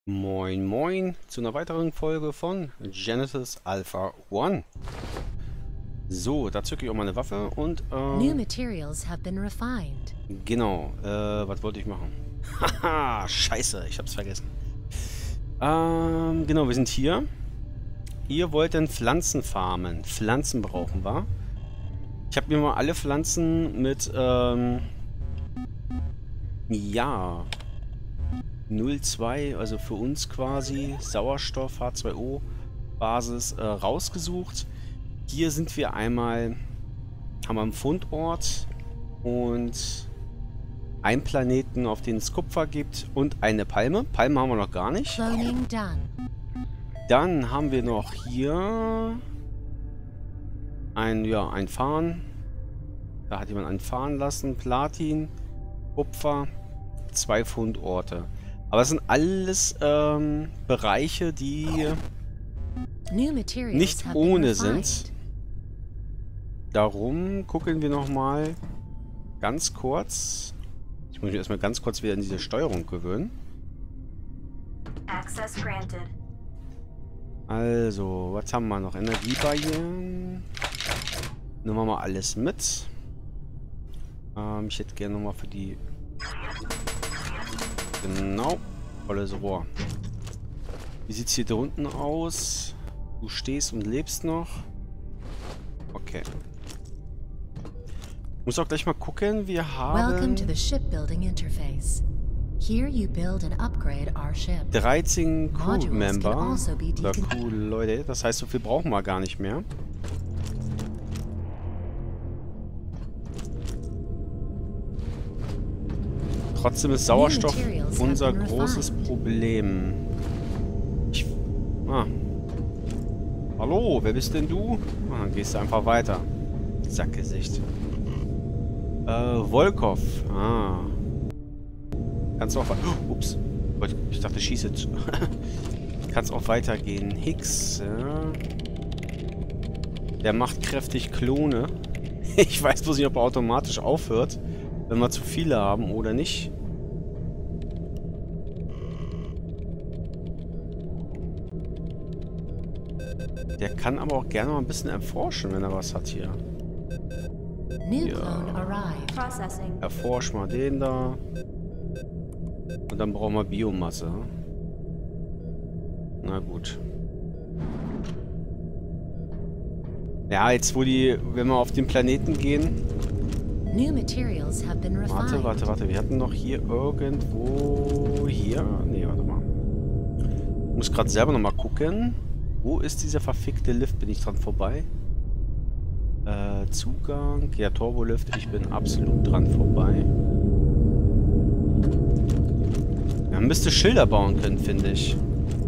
Moin Moin zu einer weiteren Folge von Genesis Alpha 1. So, da zücke ich auch meine Waffe und New materials have been refined. genau, was wollte ich machen? Haha, scheiße, ich hab's vergessen. Genau, wir sind hier. Ihr wollt denn Pflanzen farmen. Pflanzen brauchen wir. Ich habe mir mal alle Pflanzen mit, ja, 0,2, also für uns quasi Sauerstoff, H2O Basis rausgesucht. Hier sind wir einmal, haben wir einen Fundort und einen Planeten, auf den es Kupfer gibt und eine Palme. Palme haben wir noch gar nicht. Cloning done. Dann haben wir noch hier ein Farn. Da hat jemand einen fahren lassen. Platin, Kupfer, 2 Fundorte. Aber es sind alles Bereiche, die nicht ohne sind. Darum gucken wir nochmal ganz kurz. Ich muss mich erstmal ganz kurz wieder in diese Steuerung gewöhnen. Access granted. Also, was haben wir noch? Energiebarrieren. Nehmen wir mal alles mit. Ich hätte gerne nochmal für die... Genau. Volles Rohr. Wie sieht es hier drunten aus? Du stehst und lebst noch. Okay. Muss auch gleich mal gucken. Wir haben... Welcome to the shipbuilding interface. Here you build and upgrade our ship. 13 Modules can Crew-Member. also be Oder Crew-Leute. Das heißt, so viel brauchen wir gar nicht mehr. Trotzdem ist Sauerstoff unser großes Problem. Hallo, wer bist denn du? Ah, dann gehst du einfach weiter. Sackgesicht. Volkov. Ah. Kannst auch... Ups. Ich dachte, schieße. Kannst auch weitergehen. Hicks. Ja. Der macht kräftig Klone. Ich weiß bloß nicht, ob er automatisch aufhört, wenn wir zu viele haben oder nicht. Der kann aber auch gerne mal ein bisschen erforschen, wenn er was hat hier. New clone arrived. Processing. Erforsch mal den da. Und dann brauchen wir Biomasse. Na gut. Ja, jetzt wo die, wenn wir auf den Planeten gehen. New materials have been refined. Warte. Wir hatten noch hier irgendwo... Hier? Nee, warte mal. Ich muss gerade selber nochmal gucken. Wo ist dieser verfickte Lift? Bin ich dran vorbei? Zugang. Ja, Turbolift. Ich bin absolut dran vorbei. Man müsste Schilder bauen können, finde ich.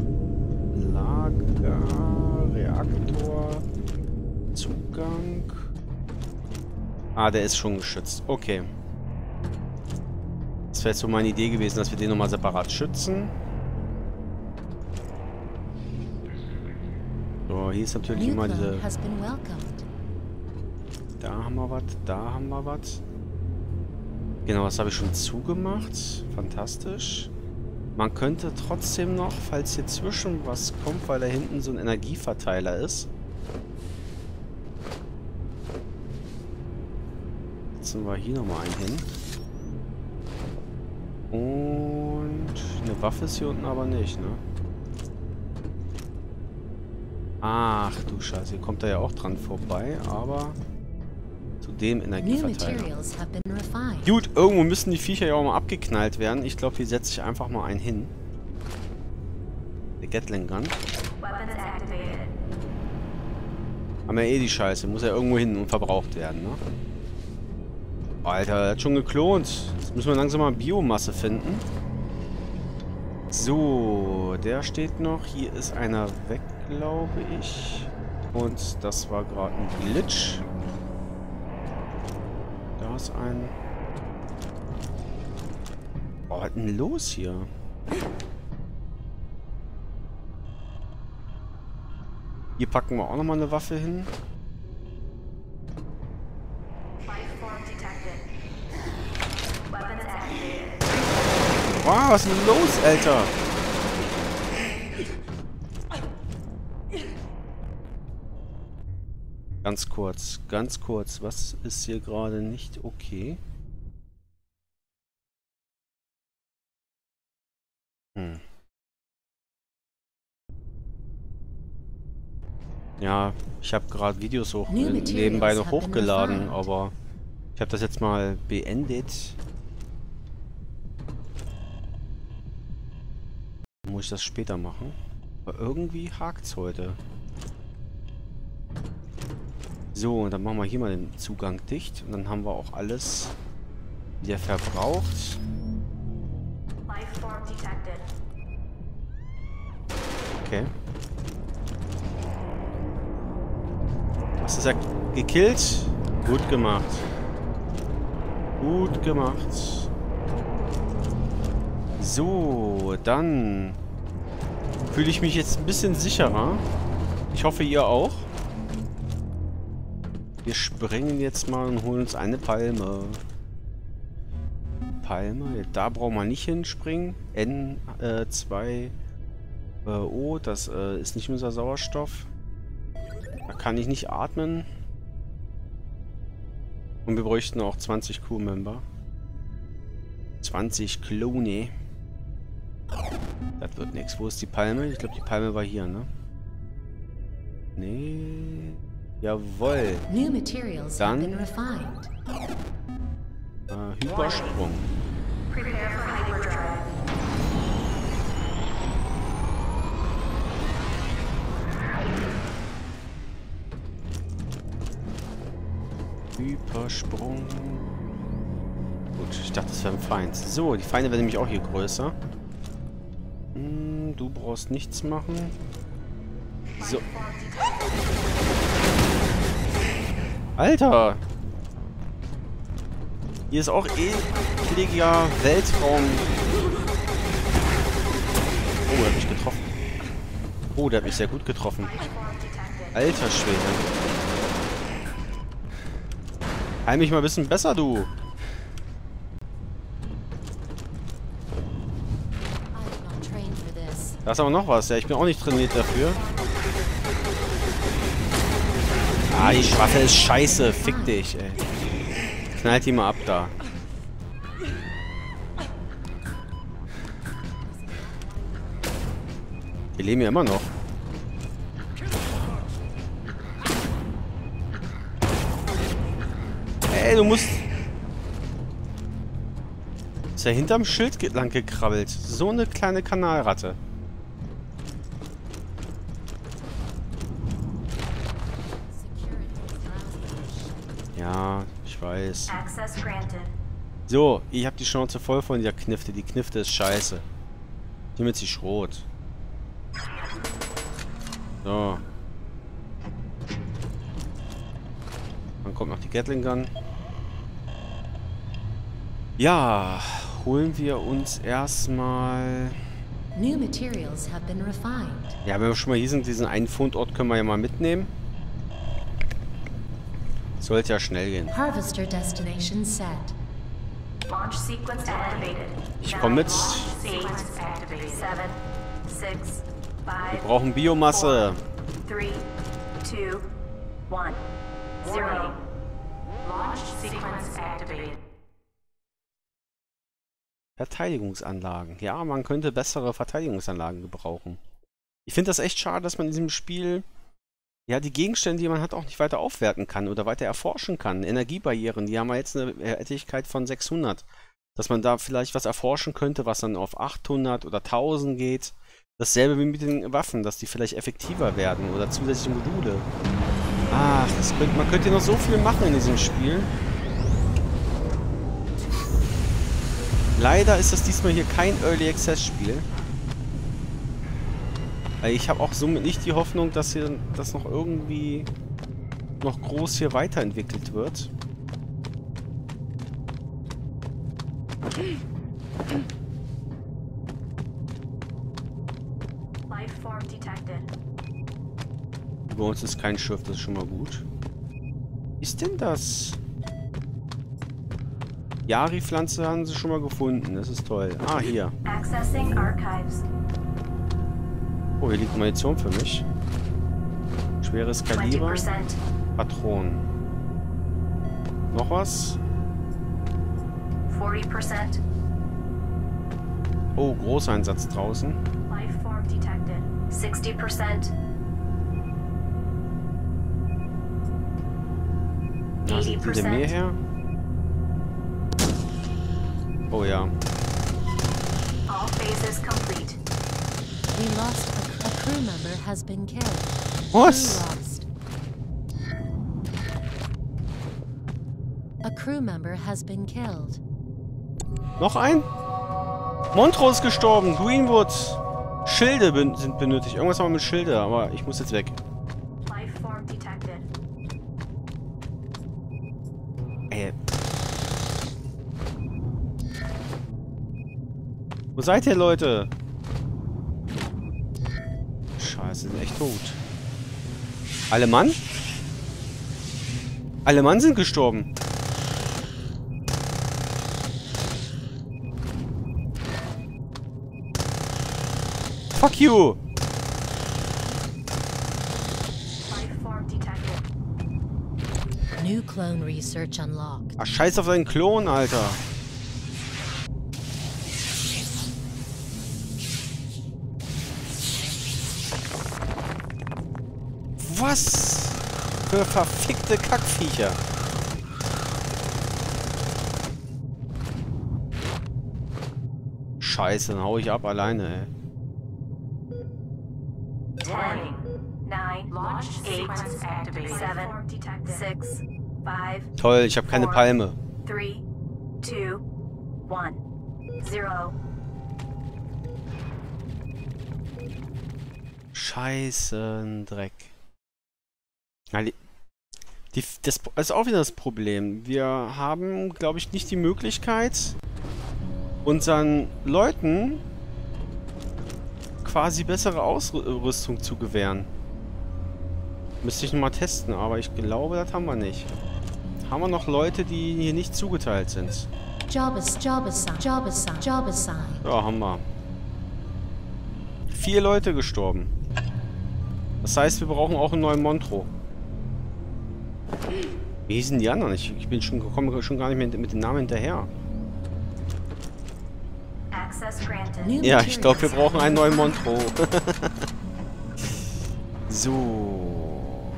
Lager, Reaktor, Zugang. Ah, der ist schon geschützt. Okay. Das wäre jetzt so meine Idee gewesen, dass wir den nochmal separat schützen. So, hier ist natürlich New immer diese... clone has been welcomed. Da haben wir was, da haben wir was. Genau, das habe ich schon zugemacht. Fantastisch. Man könnte trotzdem noch, falls hier zwischen was kommt, weil da hinten so ein Energieverteiler ist. Setzen wir hier nochmal einen hin. Und eine Waffe ist hier unten aber nicht, ne? Ach du Scheiße, hier kommt er ja auch dran vorbei, aber zu dem New Energieverteiler. materials have been refined. Gut, irgendwo müssen die Viecher ja auch mal abgeknallt werden. Ich glaube, hier setze ich einfach mal einen hin. Der Gatling Gun. Weapons activated. Haben wir eh die Scheiße. Muss ja irgendwo hin und verbraucht werden, ne? Alter, der hat schon geklont. Jetzt müssen wir langsam mal Biomasse finden. So, der steht noch. Hier ist einer weg, glaube ich. Und das war gerade ein Glitch. Da ist ein... Oh, was ist denn los hier? Hier packen wir auch nochmal eine Waffe hin. Lifeform detected. Weapons activated. Wow, was ist denn los, Alter? Ganz kurz, ganz kurz. Was ist hier gerade nicht okay? Ja, ich habe gerade Videos nebenbei noch hochgeladen, aber ich habe das jetzt mal beendet. Muss ich das später machen? Aber irgendwie hakt's heute. So, und dann machen wir hier mal den Zugang dicht. Und dann haben wir auch alles wieder verbraucht. Lifeform detected. Okay. Hast du es ja gekillt? Gut gemacht. Gut gemacht. So, dann fühle ich mich jetzt ein bisschen sicherer. Ich hoffe, ihr auch. Wir springen jetzt mal und holen uns eine Palme. Palme, da brauchen wir nicht hinspringen. N2O, das ist nicht unser Sauerstoff. Da kann ich nicht atmen. Und wir bräuchten auch 20 Crewmember. 20 Klone. Das wird nichts. Wo ist die Palme? Ich glaube, die Palme war hier, ne? Nee. Jawohl. New materials have been Dann refined. Hypersprung. Prepare for hyperdrive. Hypersprung. Gut, ich dachte, das wäre ein Feind. So, die Feinde werden nämlich auch hier größer. Du brauchst nichts machen. So. Alter! Hier ist auch ekliger Weltraum. Oh, der hat mich getroffen. Oh, der hat mich sehr gut getroffen. Alter Schwede. Heil mich mal ein bisschen besser, du. I did not train for this. Da ist aber noch was. Ja, ich bin auch nicht trainiert dafür. Ah, die Waffe ist scheiße. Fick dich, ey. Knallt die mal ab da. Wir leben ja immer noch. Ey, du musst... Ist ja hinterm Schild lang gekrabbelt. So eine kleine Kanalratte. Ja, ich weiß. Access granted. So, ich hab die Schnauze voll von dieser Knifte. Die Knifte ist scheiße. Nimm jetzt die Schrot. So. Dann kommt noch die Gatling Gun. Ja, holen wir uns erstmal... New materials have been refined. Ja, wenn wir schon mal hier sind, diesen einen Fundort können wir ja mal mitnehmen. Sollte ja schnell gehen. Harvester destination set. Launch sequence activated. Ich komme mit. Sequence activated. 7, 6, 5, Wir brauchen Biomasse. 3, 2, 1, 0. Launch sequence activated. Verteidigungsanlagen. Ja, man könnte bessere Verteidigungsanlagen gebrauchen. Ich finde das echt schade, dass man in diesem Spiel ja die Gegenstände, die man hat, auch nicht weiter aufwerten kann oder weiter erforschen kann. Energiebarrieren, die haben ja jetzt eine Wertigkeit von 600. Dass man da vielleicht was erforschen könnte, was dann auf 800 oder 1000 geht. Dasselbe wie mit den Waffen, dass die vielleicht effektiver werden oder zusätzliche Module. Ach, man könnte noch so viel machen in diesem Spiel. Leider ist das diesmal hier kein Early Access Spiel. Ich habe auch somit nicht die Hoffnung, dass hier das noch irgendwie noch groß hier weiterentwickelt wird. Lifeform detected. Bei uns ist kein Schiff, das ist schon mal gut. Ist denn das? Yari-Pflanze haben sie schon mal gefunden, das ist toll. Ah, hier. Accessing archives. Oh, hier liegt Munition für mich. Schweres Kaliber. 20%. Patronen. Noch was? 40%. Oh, Großeinsatz draußen. Lifeform detected. 60%. Da sind hinter mir her. Oh ja. All phases complete. We lost a crew member has been killed. Was? Crew lost. A crew member has been killed. Noch ein? Montrose ist gestorben. Greenwood. Schilde sind benötigt. Irgendwas haben wir mit Schilde, aber ich muss jetzt weg. Lifeform detected. Ey. Wo seid ihr, Leute? Scheiße, sind echt tot. Alle Mann? Alle Mann sind gestorben. Fuck you! Lifeform detected. New clone research unlocked. Ach, scheiß auf deinen Klon, Alter. Was für verfickte Kackviecher. Scheiße, dann hau ich ab alleine, ey. 10, 9, Launch 8, sequence activated. 7, 6, 5, Toll, ich habe keine Palme. 3, 2, 1, 0. Scheißendreck. Ja, das ist auch wieder das Problem. Wir haben, glaube ich, nicht die Möglichkeit, unseren Leuten quasi bessere Ausrüstung zu gewähren. Müsste ich nochmal testen, aber ich glaube, das haben wir nicht. Haben wir noch Leute, die hier nicht zugeteilt sind? Job assigned. Ja, haben wir. 4 Leute gestorben. Das heißt, wir brauchen auch einen neuen Montro. Wie hießen die anderen? Ich komme schon gar nicht mehr mit dem Namen hinterher. Access granted. New Ja, ich glaube, wir materials. brauchen einen neuen Montro. So.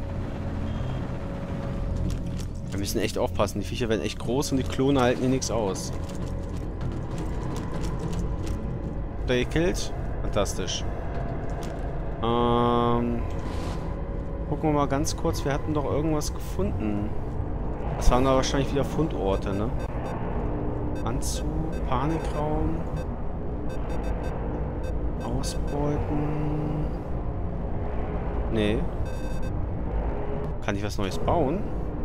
Wir müssen echt aufpassen. Die Viecher werden echt groß und die Klone halten hier nichts aus. Habt ihr gekillt? Fantastisch. Gucken wir mal ganz kurz. Wir hatten doch irgendwas gefunden. Das waren da wahrscheinlich wieder Fundorte, ne? Anzug, Panikraum. Ausbeuten. Nee. Kann ich was Neues bauen?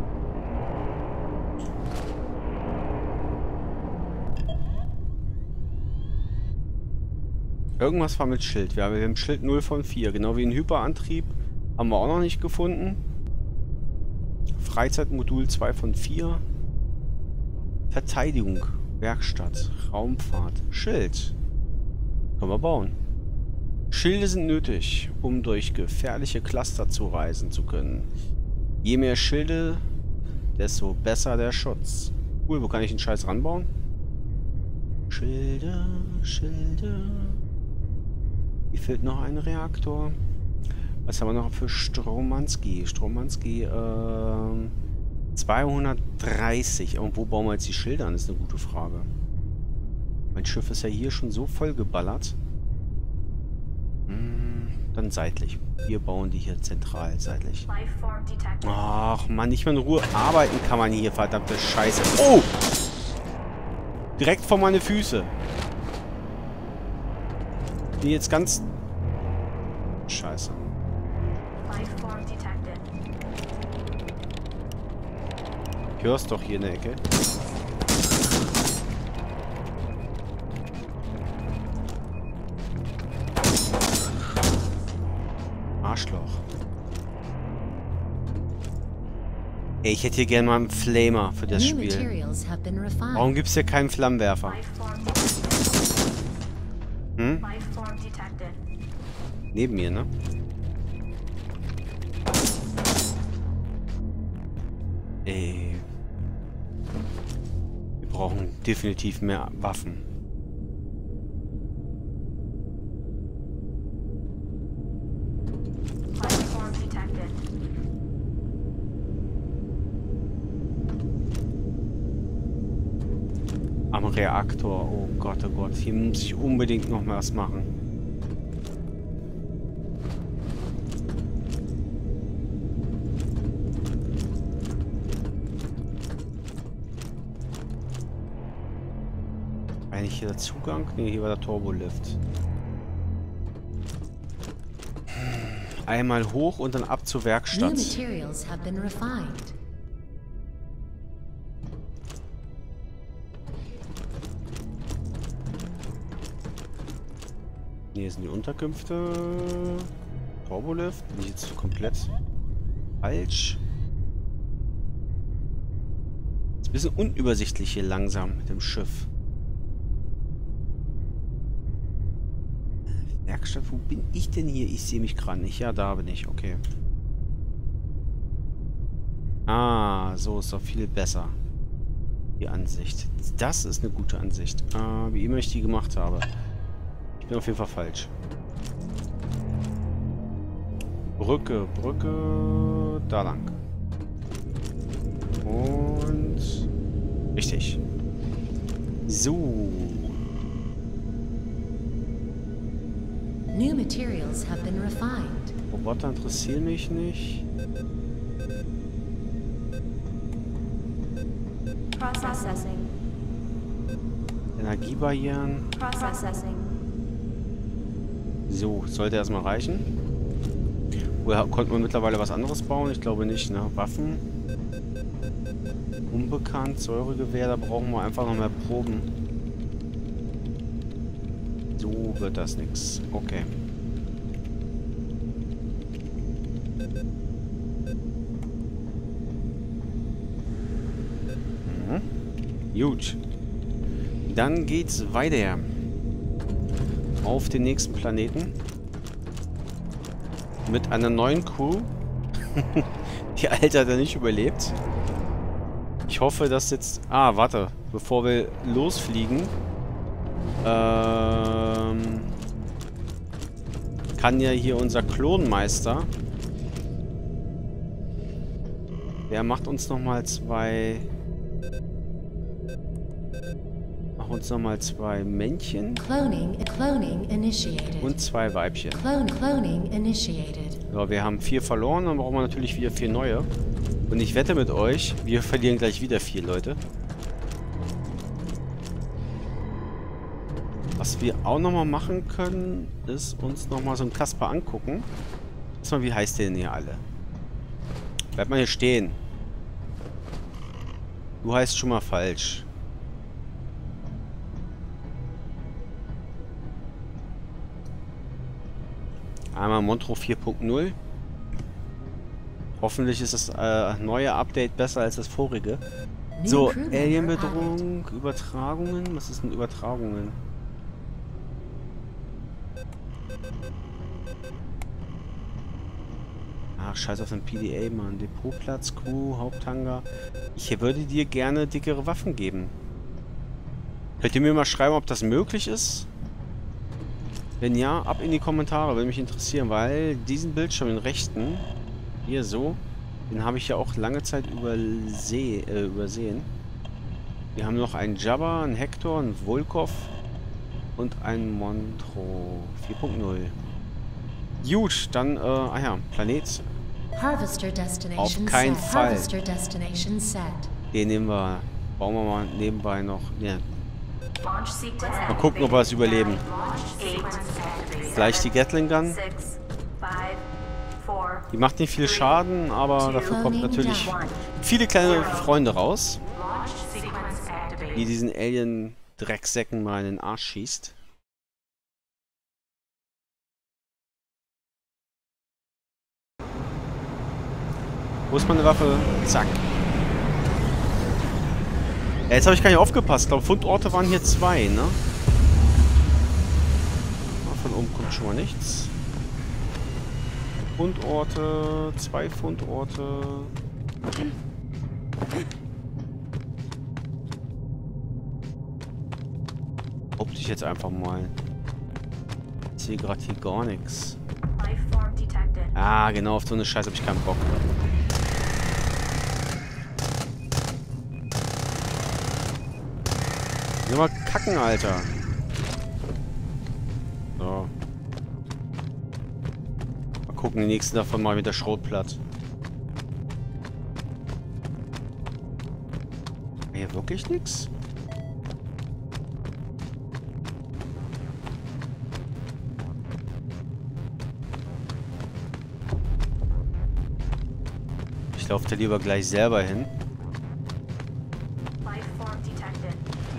Irgendwas war mit Schild. Wir haben Schild 0 von 4. Genau wie ein Hyperantrieb. Haben wir auch noch nicht gefunden. Freizeitmodul 2 von 4. Verteidigung. Werkstatt. Raumfahrt. Schild. Können wir bauen. Schilde sind nötig, um durch gefährliche Cluster zu reisen zu können. Je mehr Schilde, desto besser der Schutz. Cool, wo kann ich den Scheiß ranbauen? Schilde, Schilde. Hier fehlt noch ein Reaktor. Was haben wir noch für Stromanski? Stromanski, 230. Und wo bauen wir jetzt die Schilder an? Das ist eine gute Frage. Mein Schiff ist ja hier schon so voll geballert. Dann seitlich. Wir bauen die hier zentral, seitlich. Lifeform detected. Ach man, nicht mehr in Ruhe arbeiten kann man hier, verdammte Scheiße. Oh! Direkt vor meine Füße. Die jetzt ganz... Scheiße. Lifeform detected. Ich hör's doch hier in der Ecke. Arschloch. Ey, ich hätte hier gerne mal einen Flamer für das New Spiel. materials have been refined. Warum gibt's hier keinen Flammenwerfer? Lifeform detected. Hm? Lifeform detected. Neben mir, ne? Ey. Wir brauchen definitiv mehr Waffen. Platform detected. Am Reaktor. Oh Gott, oh Gott. Hier muss ich unbedingt noch mal was machen. Eigentlich hier der Zugang? Ne, hier war der Turbolift. Einmal hoch und dann ab zur New Werkstatt. materials have been refined. Hier sind die Unterkünfte. Turbolift. Bin ich jetzt komplett falsch? Ist ein bisschen unübersichtlich hier langsam mit dem Schiff. Werkstatt, wo bin ich denn hier? Ich sehe mich gerade nicht. Ja, da bin ich. Okay. Ah, so ist doch viel besser. Die Ansicht. Das ist eine gute Ansicht. Wie immer ich die gemacht habe. Ich bin auf jeden Fall falsch. Brücke, Brücke. Da lang. Und... Richtig. So. New materials have been refined. Roboter interessieren mich nicht. Processing. Energiebarrieren. Processing. So, sollte erstmal reichen. Oder konnte man mittlerweile was anderes bauen? Ich glaube nicht, ne? Waffen. Unbekannt, Säuregewehr, da brauchen wir einfach noch mehr Proben. So wird das nichts. Okay. Gut. Dann geht's weiter. Auf den nächsten Planeten. Mit einer neuen Crew. Die alte hat er nicht überlebt. Ich hoffe, dass jetzt... Ah, warte. Bevor wir losfliegen... kann ja hier unser Klonmeister... Der macht uns nochmal zwei... Macht uns nochmal zwei Männchen. Cloning initiated. Und zwei Weibchen. Cloning initiated. Ja, wir haben 4 verloren, dann brauchen wir natürlich wieder 4 neue. Und ich wette mit euch, wir verlieren gleich wieder 4, Leute. Was wir auch nochmal machen können, ist uns nochmal so einen Kasper angucken. Erstmal, wie heißt der denn hier alle? Bleibt mal hier stehen. Du heißt schon mal falsch. Einmal Montro 4.0. Hoffentlich ist das neue Update besser als das vorige. So, Alienbedrohung, Übertragungen. Was ist denn Übertragungen? Ach, scheiß auf den PDA, Mann. Depotplatz, Crew, Haupthangar. Ich würde dir gerne dickere Waffen geben. Könnt ihr mir mal schreiben, ob das möglich ist? Wenn ja, ab in die Kommentare, würde mich interessieren, weil diesen Bildschirm, den rechten, hier so, den habe ich ja auch lange Zeit übersehen. Wir haben noch einen Jabba, einen Hector, einen Volkov und einen Montro 4.0. Gut, dann, Planet. Harvester destination Auf keinen set. Fall. Harvester destination set. Den nehmen wir, bauen wir mal nebenbei noch. Ja. Launch sequence Mal gucken, ob wir es überleben. Launch sequence activated. Gleich die Gatling Gun. 6, 5, 4, Die macht nicht viel Schaden, aber dafür kommt natürlich viele kleine Freunde raus, launch sequence activated. die diesen Alien-Drecksäcken mal in den Arsch schießt. Wo ist meine Waffe? Zack. Ja, jetzt habe ich gar nicht aufgepasst. Ich glaube, Fundorte waren hier 2, ne? Von oben kommt schon mal nichts. Fundorte, 2 Fundorte. Behaupte ich jetzt einfach mal. Ich sehe gerade hier gar nichts. Lifeform detected. Ah, genau, auf so eine Scheiße habe ich keinen Bock. Nur mal kacken, Alter. So. Mal gucken, die nächsten davon mal mit der Schrotplatt. Hier wirklich nichts? Ich laufe da lieber gleich selber hin. Lifeform detected.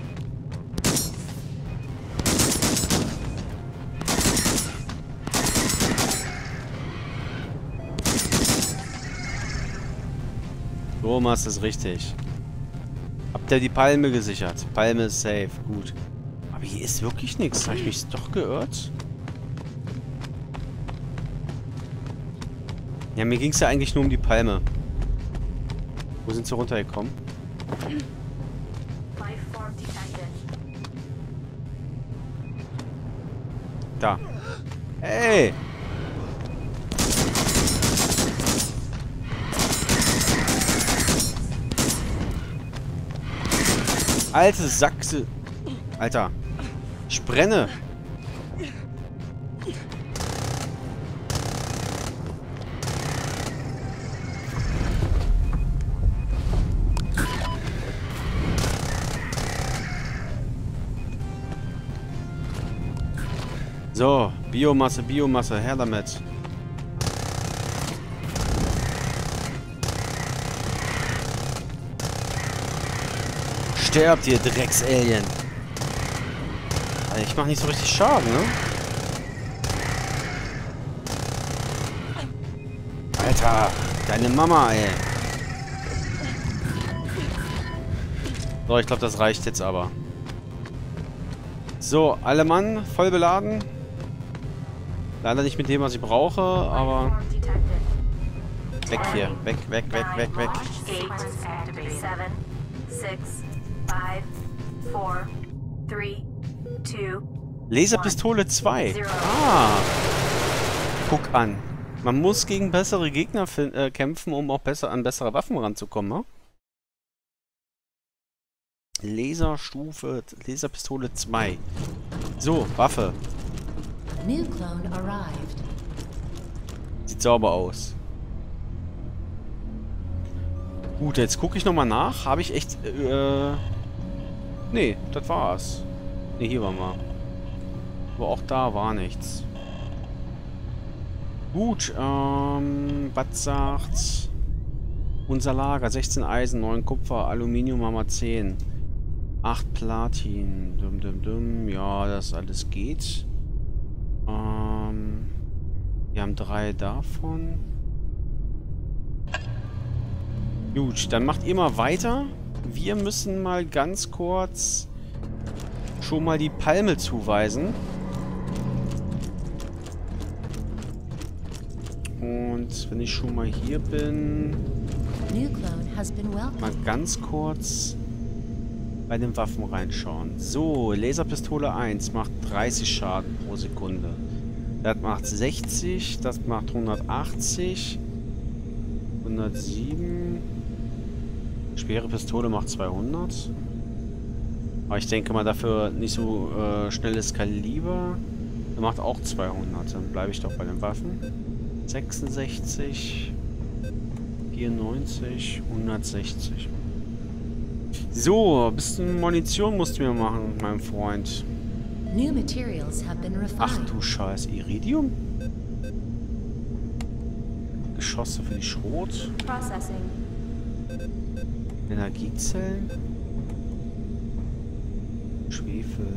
So machst du es richtig. Habt ihr die Palme gesichert? Palme ist safe. Gut. Aber hier ist wirklich nichts. Habe ich mich doch geirrt? Ja, mir ging es ja eigentlich nur um die Palme. Wo sind sie runtergekommen? Lifeform detected. Da. Hey! Alte Sachse. Alter. Ich brenne. So, Biomasse, Biomasse, her damit. Sterbt, ihr Drecks-Alien. Ich mach nicht so richtig Schaden, ne? Alter, deine Mama, ey. So, ich glaube, das reicht jetzt aber. So, alle Mann, voll beladen. Leider nicht mit dem, was ich brauche, aber... Lifeform detected. Weg hier. Weg, weg, weg, weg, weg. Launch sequence activated. 7, 6, 5, 4, 3, 2, Laserpistole 2. Ah. Guck an. Man muss gegen bessere Gegner kämpfen, um auch besser an bessere Waffen ranzukommen, ne? Laserpistole 2. So, Waffe. New clone arrived. Sieht sauber aus. Gut, jetzt gucke ich nochmal nach. Habe ich echt, nee, das war's. Nee, hier waren wir. Aber auch da war nichts. Gut, was sagt unser Lager? 16 Eisen, 9 Kupfer, Aluminium haben wir 10. 8 Platin. Dum, dum, dum. Ja, das alles geht. Wir haben 3 davon. Gut, dann macht ihr mal weiter. Wir müssen mal ganz kurz schon mal die Palme zuweisen. Und wenn ich schon mal hier bin, New clone has been welcomed. mal ganz kurz bei den Waffen reinschauen. So, Laserpistole 1 macht 30 Schaden pro Sekunde. Das macht 60, das macht 180, 107. Schwere Pistole macht 200. Aber ich denke mal dafür nicht so schnelles Kaliber. Der macht auch 200. Dann bleibe ich doch bei den Waffen. 66, 94, 160. So, ein bisschen Munition musst du mir machen, mein Freund. New materials have been Ach refined. du Scheiß, Iridium? Geschosse für die Schrot. processing. Energiezellen. Schwefel.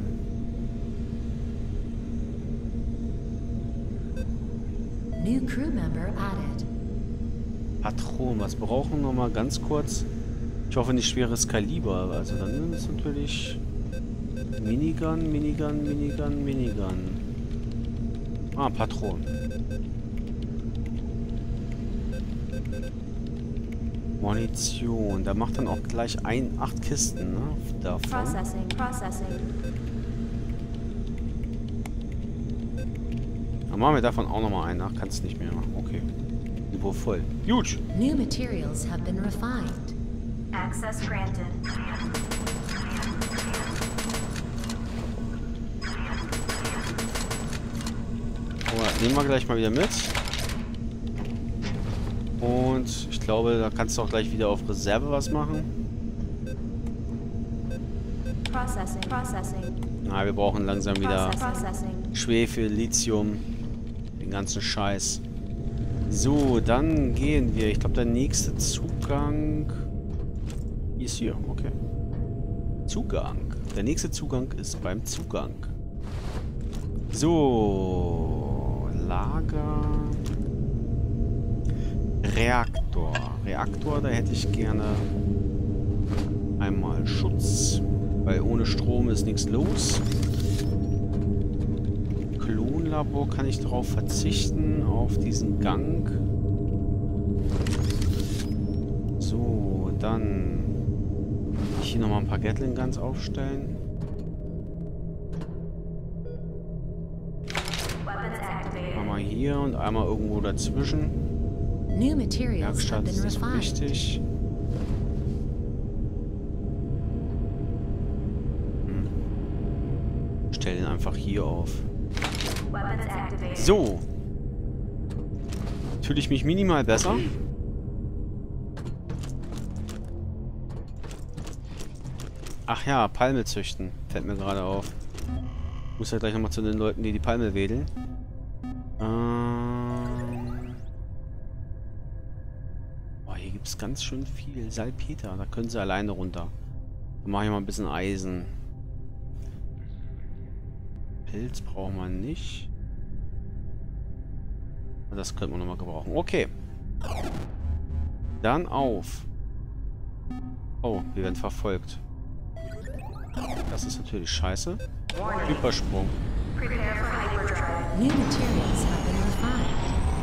New crew member added. Patron, was brauchen wir noch mal ganz kurz? Ich hoffe nicht schweres Kaliber. Also dann ist es natürlich Minigun, Minigun, Minigun, Minigun. Ah, Patron. Munition. Da macht dann auch gleich 8 Kisten, ne? Davon. Processing. Dann machen wir davon auch nochmal einen. Ach, kannst nicht mehr. Okay. Niveau voll. Gut. New materials have been refined. Access granted. Oh, nehmen wir gleich mal wieder mit. Und ich glaube, da kannst du auch gleich wieder auf Reserve was machen. Processing. Na, wir brauchen langsam wieder Processing. Schwefel, Lithium, den ganzen Scheiß. So, dann gehen wir. Ich glaube, der nächste Zugang ist hier. Okay. Zugang. Der nächste Zugang ist beim Zugang. So, Lager. Reaktor. Reaktor, da hätte ich gerne einmal Schutz. Weil ohne Strom ist nichts los. Klonlabor kann ich darauf verzichten, auf diesen Gang. So, dann hier nochmal ein paar Gatling Guns aufstellen. Einmal hier und einmal irgendwo dazwischen. New materials have Werkstatt been ist nicht refined. wichtig. Stell den einfach hier auf. So. Fühle ich mich minimal besser. Ach ja, Palme züchten. Fällt mir gerade auf. Muss ja gleich nochmal zu den Leuten, die die Palme wedeln. Boah, hier gibt es ganz schön viel. Salpeter, da können sie alleine runter. Dann mache ich mal ein bisschen Eisen. Pilz brauchen wir nicht. Das könnte man nochmal gebrauchen. Okay. Dann auf. Oh, wir werden verfolgt. Das ist natürlich scheiße. Hypersprung. New materials have been refined.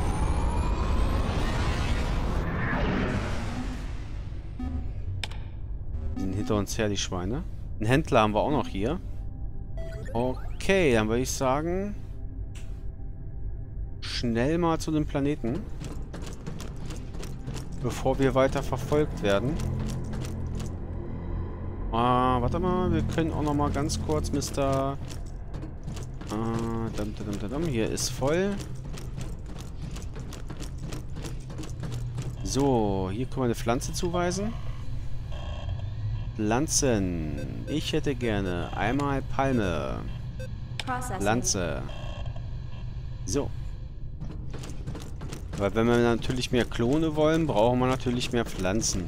Die sind hinter uns her, die Schweine. Einen Händler haben wir auch noch hier. Okay, dann würde ich sagen, schnell mal zu dem Planeten, bevor wir weiter verfolgt werden. Warte mal, wir können auch noch mal ganz kurz Mr. Hier ist voll. So, hier können wir eine Pflanze zuweisen. Pflanzen. Ich hätte gerne einmal Palme. Pflanze. So. Weil wenn wir natürlich mehr Klone wollen, brauchen wir natürlich mehr Pflanzen.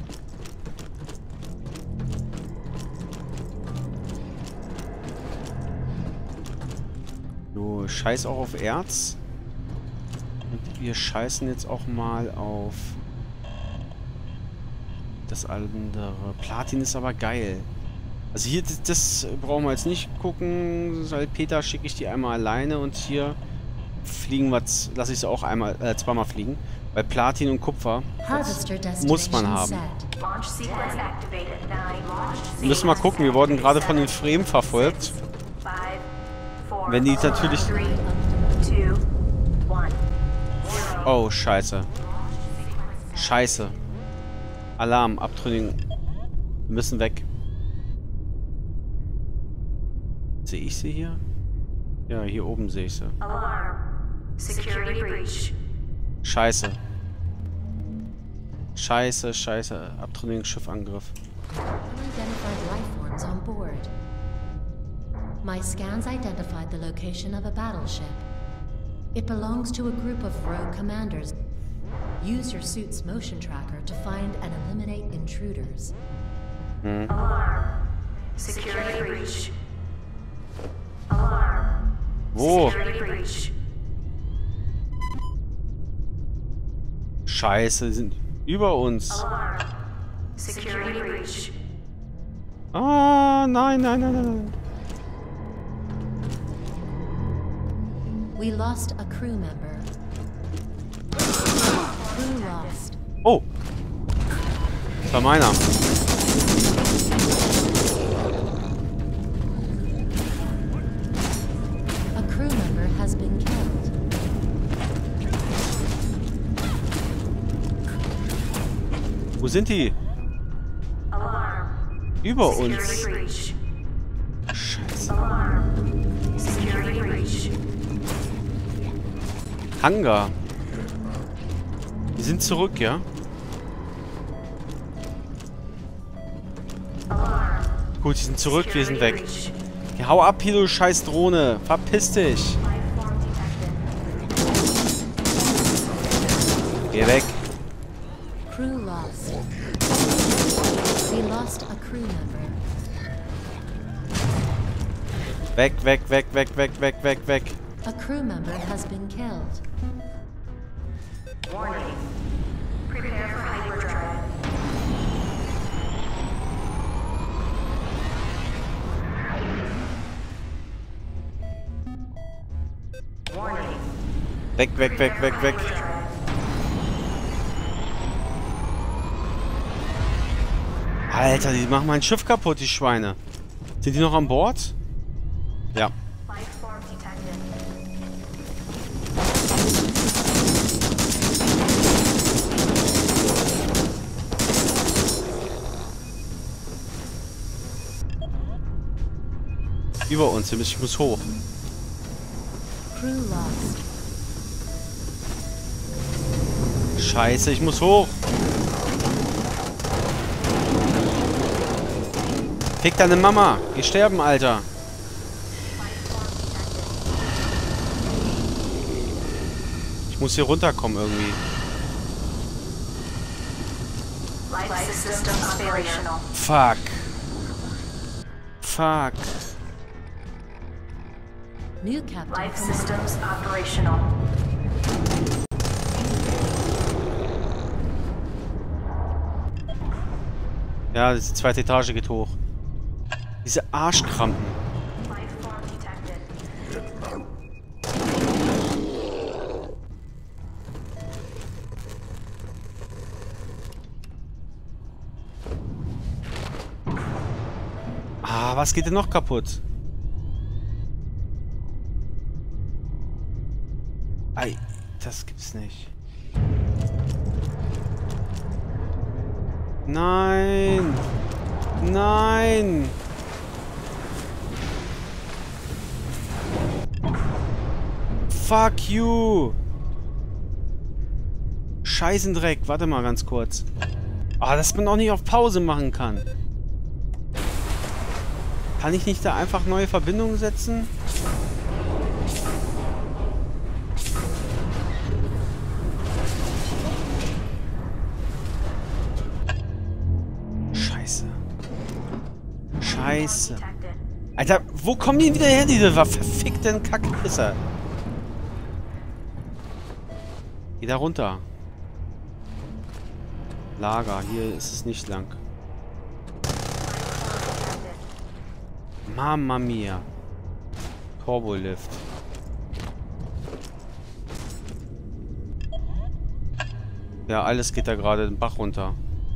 So, scheiß auch auf Erz. Und wir scheißen jetzt auch mal auf das andere. Platin ist aber geil. Also hier, das brauchen wir jetzt nicht gucken. Salpeter schicke ich die einmal alleine und hier fliegen wir, lasse ich sie auch zweimal fliegen. Weil Platin und Kupfer, das muss man haben. Wir müssen mal gucken, wir wurden gerade von den Fremen verfolgt. Wenn die natürlich... Oh, scheiße. Scheiße. Alarm, Abtrünnigen. Wir müssen weg. Sehe ich sie hier? Ja, hier oben sehe ich sie. Scheiße. Scheiße, scheiße. Abtrünnigen Schiffangriff. Unidentified life forms on board. My scans identified the location of a battleship. It belongs to a group of rogue commanders. Use your suit's motion tracker to find and eliminate intruders. Alarm. Security breach. Alarm. Wo? Security breach. Scheiße, die sind über uns. Alarm. Security breach. Ah, nein, nein, nein, nein, nein. We lost a crew member. Crew lost. Oh. Das war meiner. A crew member has been killed. Wo sind die? Alarm. Über Security uns. breach. Scheiße. Alarm. Security breach. Hangar. Wir sind zurück, ja? Alarm. Gut, die sind zurück, wir sind Security weg. breach. Ja, hau ab hier, du scheiß Drohne. Verpiss dich. Lifeform detected. Geh weg. Crew lost. We lost a crew member. Weg, weg, weg, weg, weg, weg, weg, weg. A crew member has been killed. Warning. Prepare for hyperdrive. Warning. Weg, weg, weg, weg, weg. Hyperdrive. Alter, die machen mein Schiff kaputt, die Schweine. Sind die noch an Bord? Ja. Lifeform detected. Über uns, ich muss hoch. Crew lost. Scheiße, ich muss hoch. Fick deine Mama. Geh sterben, Alter. Ich muss hier runterkommen irgendwie. Life systems operational. Fuck. Fuck. New captain Life from systems operational. Ja, die zweite Etage geht hoch. Diese Arschkrampen. Lifeform detected. Ah, was geht denn noch kaputt? Ei, das gibt's nicht. Nein! Nein! Fuck you! Scheißendreck, warte mal ganz kurz. Ah, dass man auch nicht auf Pause machen kann. Kann ich nicht da einfach neue Verbindungen setzen? Scheiße. Scheiße. Detected. Alter, wo kommen die wieder her, diese verfickten Kackpisser? Geh da runter. Lager, hier ist es nicht lang. Mamma mia. Turbolift. Ja, alles geht da gerade den Bach runter.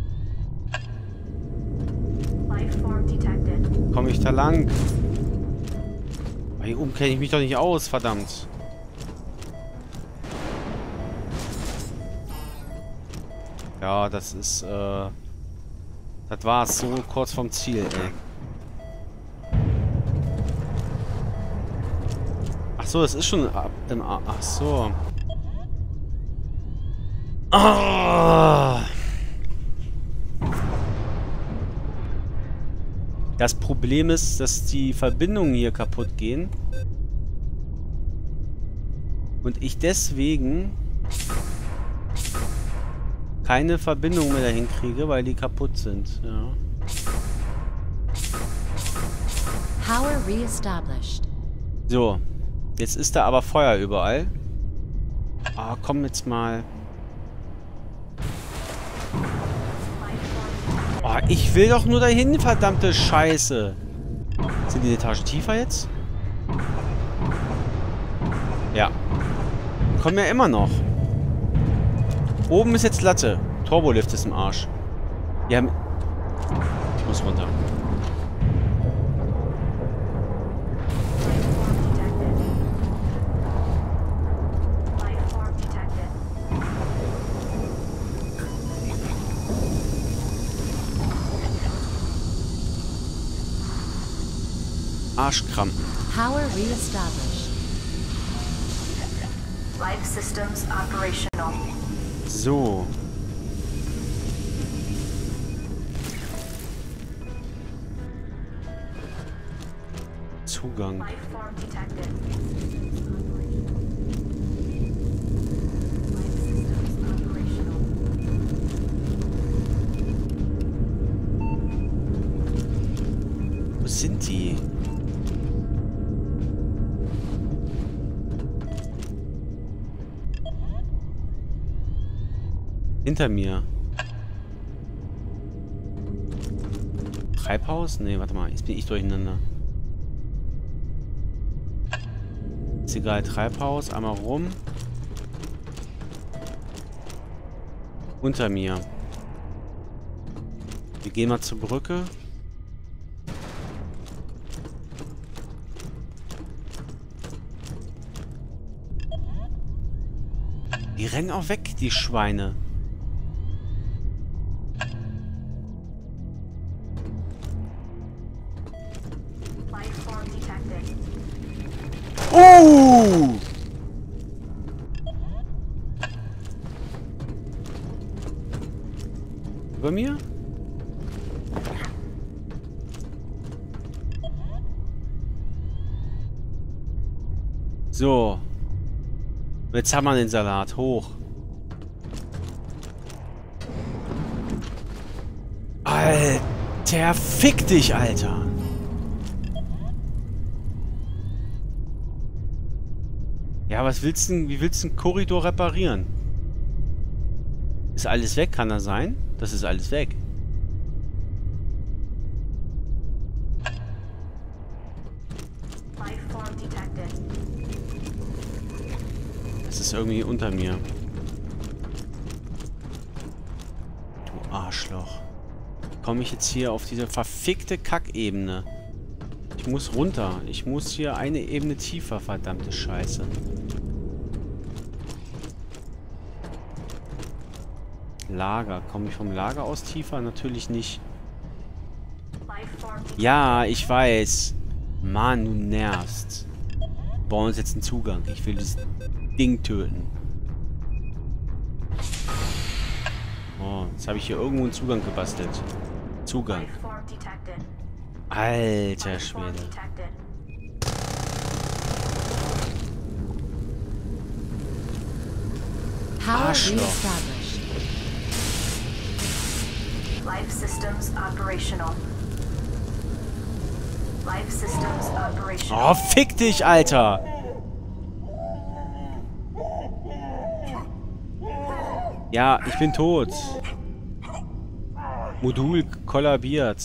Lifeform detected. Komme ich da lang? Aber hier oben kenne ich mich doch nicht aus, verdammt. Ja, das ist, das war's, so kurz vom Ziel, ey. Ach so, das ist schon im A. Ach so. Ah! Das Problem ist, dass die Verbindungen hier kaputt gehen. Und ich deswegen keine Verbindung mehr dahin kriege, weil die kaputt sind. Ja. Power re-established. So. Jetzt ist da aber Feuer überall. Ah, komm jetzt mal. Oh, ich will doch nur dahin, verdammte Scheiße. Sind die eine Etage tiefer jetzt? Ja. Kommen ja immer noch. Oben ist jetzt Latte. Turbolift ist im Arsch. Wir haben... Ich muss runter. Lifeform detected. Arschkrampen. Power re-established. Life systems operational. So. Zugang. Lifeform detected. Life systems operational. Wo sind die? Hinter mir. Treibhaus? Nee, warte mal. Jetzt bin ich durcheinander. Ist egal. Treibhaus. Einmal rum. Unter mir. Wir gehen mal zur Brücke. Die rennen auch weg, die Schweine. Lifeform detected. Oh! Über mir? So. Jetzt haben wir den Salat. Hoch. Alter, fick dich, Alter. Ja, was willst du denn, wie willst du einen Korridor reparieren? Ist alles weg? Kann das sein? Das ist alles weg. Lifeform detected. Das ist irgendwie unter mir. Du Arschloch. Komme ich jetzt hier auf diese verfickte Kackebene? Ich muss runter. Ich muss hier eine Ebene tiefer, verdammte Scheiße. Lager. Komme ich vom Lager aus tiefer? Natürlich nicht. Lifeform Ja, ich weiß. Mann, du nervst. Wir bauen uns jetzt einen Zugang. Ich will das Ding töten. Oh, jetzt habe ich hier irgendwo einen Zugang gebastelt. Zugang. Lifeform detected. Alter Lifeform Schwede. detected. Power Arschloch. re-established. Life systems operational. Life systems operational. Oh, fick dich, Alter! Ja, ich bin tot. Modul kollabiert.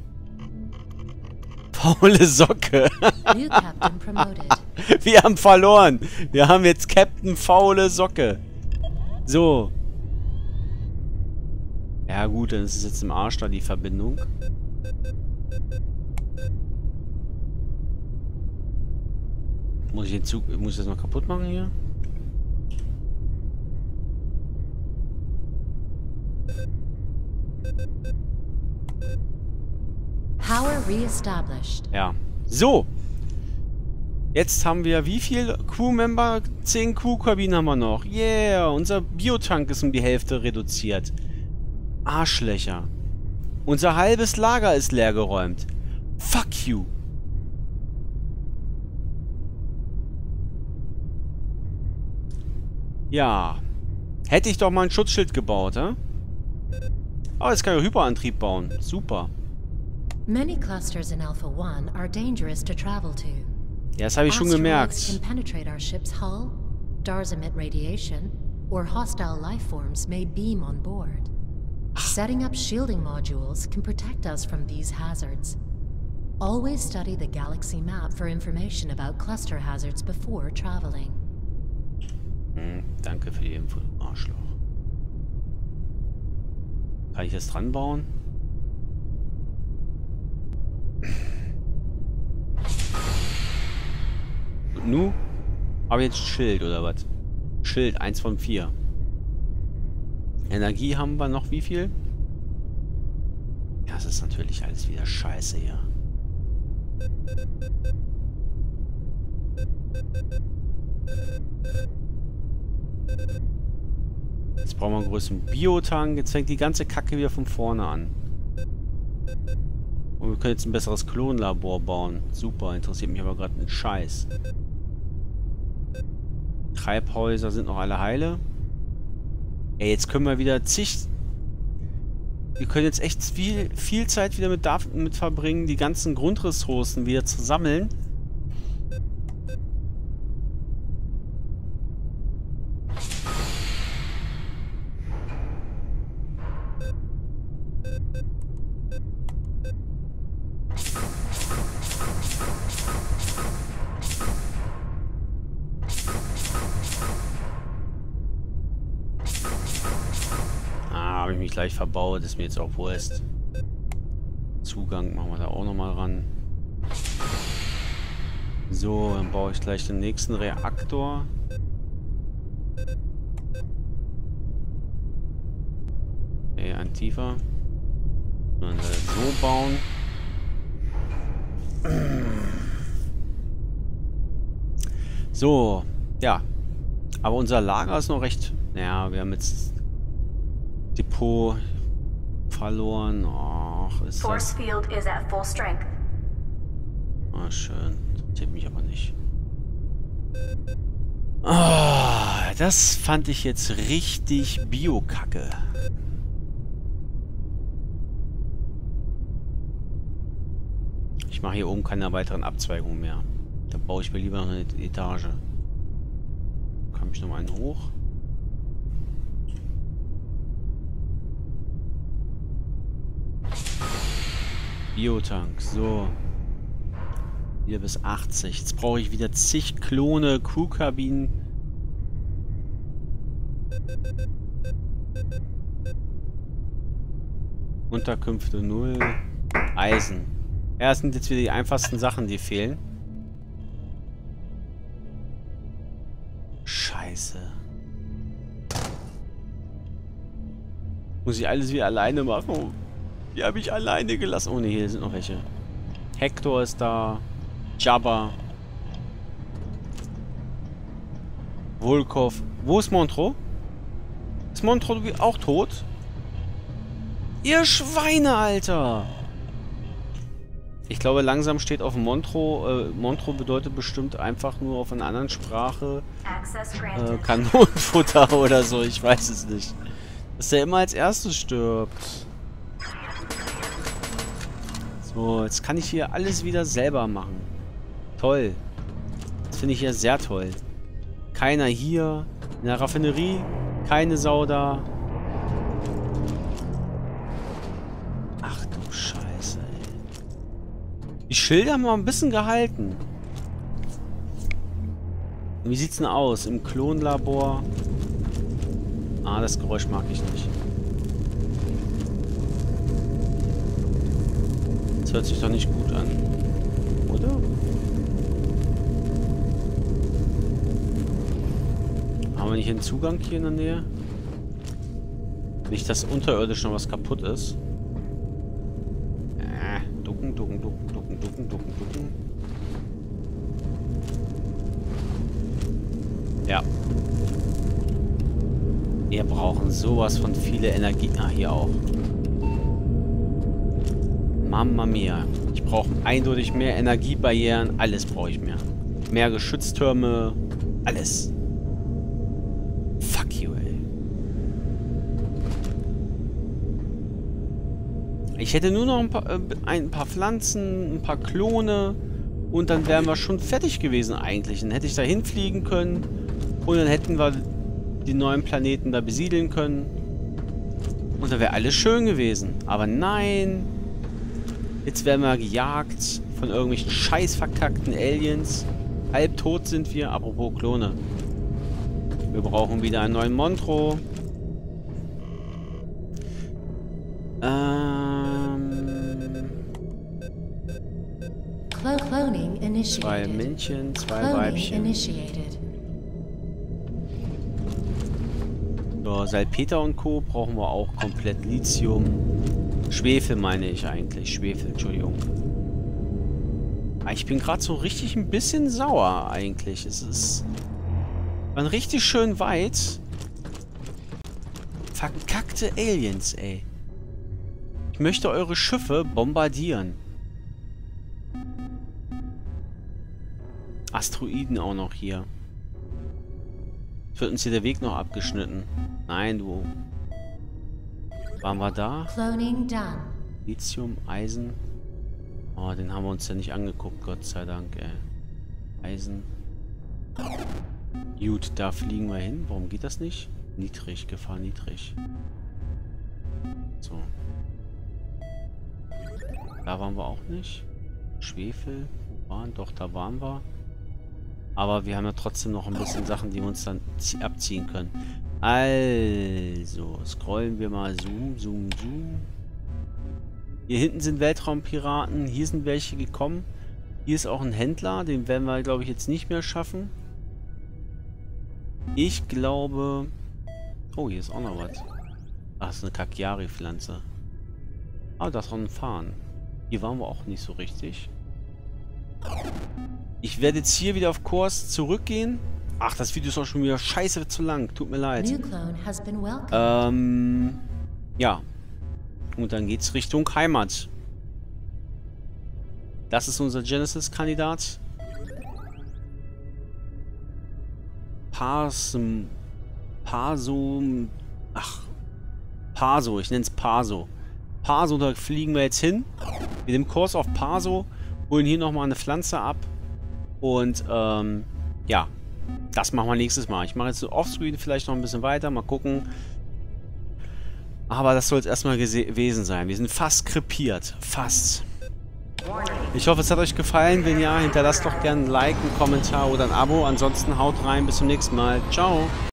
Faule Socke. New captain promoted. Wir haben verloren. Wir haben jetzt Captain Faule Socke. So. Ja gut, dann ist es jetzt im Arsch da, die Verbindung. Muss ich den Zug... Muss ich das noch kaputt machen hier? Power re-established. Ja. So. Jetzt haben wir wie viel Crewmember? 10 Crewkabinen haben wir noch. Yeah. Unser Biotank ist um die Hälfte reduziert. Arschlöcher. Unser halbes Lager ist leergeräumt. Fuck you. Ja. Hätte ich doch mal ein Schutzschild gebaut, hä? Aber jetzt kann ich Hyperantrieb bauen. Super. Many clusters in Alpha 1 are dangerous to travel to. Ja, das habe ich schon Asteroids gemerkt. can penetrate our ship's hull, stars emit radiation, or hostile life forms may beam on board. Setting up shielding modules can protect us from these hazards. Always study the galaxy map for information about cluster hazards before traveling. Danke für die Info, Arschloch. Kann ich das dran bauen? Und nu? Habe ich jetzt Schild oder was? Schild, 1 von 4. Energie haben wir noch wie viel? Ja, das ist natürlich alles wieder scheiße hier. Jetzt brauchen wir einen größeren Biotank. Jetzt fängt die ganze Kacke wieder von vorne an. Und wir können jetzt ein besseres Klonlabor bauen. Super, interessiert mich aber gerade ein Scheiß. Treibhäuser sind noch alle heile. Ey, jetzt können wir wieder zig... Wir können jetzt echt viel Zeit wieder mit verbringen, die ganzen Grundressourcen wieder zu sammeln. Habe ich mich gleich verbaut, ist mir jetzt auch Wurst. Zugang machen wir da auch nochmal ran. So, dann baue ich gleich den nächsten Reaktor. Okay, ein tiefer. Dann so bauen. So, ja. Aber unser Lager ist noch recht... Ja, wir haben jetzt... Depot verloren. Ach, ist Force das... field is at full strength. Ah, schön. Tippt mich aber nicht. Ah, das fand ich jetzt richtig Bio-Kacke. Ich mache hier oben keine weiteren Abzweigungen mehr. Da baue ich mir lieber noch eine Etage. Komme ich noch mal einen hoch. Biotank, so. Hier bis 80. Jetzt brauche ich wieder zig Klone, Crewkabinen. Unterkünfte 0. Eisen. Ja, das sind jetzt wieder die einfachsten Sachen, die fehlen. Scheiße. Muss ich alles wieder alleine machen? Die habe ich alleine gelassen. Oh ne, hier sind noch welche. Hector ist da. Jabba. Volkov. Wo ist Montreux? Ist Montreux auch tot? Ihr Schweine, Alter! Ich glaube, langsam steht auf Montreux. Montreux bedeutet bestimmt einfach nur auf einer anderen Sprache Kanonenfutter oder so. Ich weiß es nicht. Dass der immer als erstes stirbt. So, jetzt kann ich hier alles wieder selber machen. Toll. Das finde ich hier sehr toll. Keiner hier. In der Raffinerie. Keine Sau da. Ach du Scheiße, ey. Die Schilder haben wir ein bisschen gehalten. Wie sieht's denn aus? Im Klonlabor. Ah, das Geräusch mag ich nicht. Das hört sich doch nicht gut an. Oder? Haben wir nicht einen Zugang hier in der Nähe? Nicht, dass unterirdisch noch was kaputt ist. Ducken, ducken, ducken, ducken, ducken, ducken, ducken. Ja. Wir brauchen sowas von viele Energie. Ah, hier auch. Mamma mia. Ich brauche eindeutig mehr Energiebarrieren. Alles brauche ich mehr. Mehr Geschütztürme. Alles. Fuck you, ey. Ich hätte nur noch ein paar Pflanzen, ein paar Klone und dann wären wir schon fertig gewesen eigentlich. Dann hätte ich da hinfliegen können und dann hätten wir die neuen Planeten da besiedeln können. Und dann wäre alles schön gewesen. Aber nein. Jetzt werden wir gejagt von irgendwelchen scheiß verkackten Aliens. Halbtot sind wir. Apropos Klone. Wir brauchen wieder einen neuen Montreux. initiated. Männchen, 2 Cloning Weibchen. initiated. So, Salpeter und Co. brauchen wir auch komplett. Lithium. Schwefel meine ich eigentlich. Schwefel, Entschuldigung. Ich bin gerade so richtig ein bisschen sauer eigentlich. Es ist... Man richtig schön weit. Verkackte Aliens, ey. Ich möchte eure Schiffe bombardieren. Asteroiden auch noch hier. Wird uns hier der Weg noch abgeschnitten? Nein, du. Waren wir da? Cloning done. Lithium, Eisen. Oh, den haben wir uns ja nicht angeguckt, Gott sei Dank, ey. Eisen. Gut, da fliegen wir hin. Warum geht das nicht? Niedrig, Gefahr niedrig. So. Da waren wir auch nicht. Schwefel. Wo waren? Doch, da waren wir. Aber wir haben ja trotzdem noch ein bisschen Sachen, die wir uns dann abziehen können. Also, scrollen wir mal. Zoom, zoom, zoom. Hier hinten sind Weltraumpiraten. Hier sind welche gekommen. Hier ist auch ein Händler. Den werden wir, glaube ich, jetzt nicht mehr schaffen. Ich glaube... Oh, hier ist auch noch was. Ach, das ist eine Kakiari-Pflanze. Ah, das ist auch ein Farn. Hier waren wir auch nicht so richtig. Ich werde jetzt hier wieder auf Kurs zurückgehen. Ach, das Video ist auch schon wieder scheiße zu lang. Tut mir leid. New clone has been welcomed. Ja. Und dann geht's Richtung Heimat. Das ist unser Genesis-Kandidat. Parso, ich nenne es Parso. Parso, da fliegen wir jetzt hin. Mit dem Kurs auf Parso. Holen hier nochmal eine Pflanze ab. Und, ja. Das machen wir nächstes Mal. Ich mache jetzt so offscreen vielleicht noch ein bisschen weiter. Mal gucken. Aber das soll es erstmal gewesen sein. Wir sind fast krepiert. Fast. Ich hoffe, es hat euch gefallen. Wenn ja, hinterlasst doch gerne ein Like, einen Kommentar oder ein Abo. Ansonsten haut rein. Bis zum nächsten Mal. Ciao.